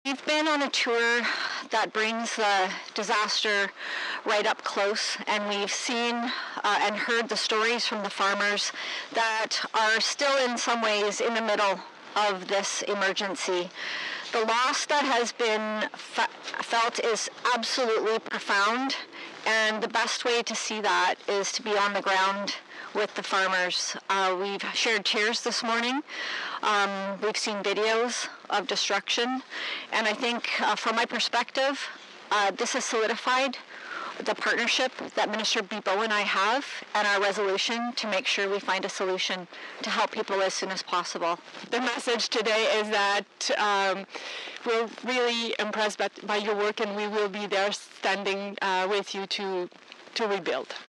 We've been on a tour that brings the disaster right up close, and we've seen and heard the stories from the farmers that are still in some ways in the middle of this emergency. The loss that has been felt is absolutely profound, and the best way to see that is to be on the ground with the farmers. We've shared tears this morning. We've seen videos of destruction, and I think from my perspective, this has solidified the partnership that Minister Bibeau and I have, and our resolution to make sure we find a solution to help people as soon as possible. The message today is that we're really impressed by your work, and we will be there standing with you to rebuild.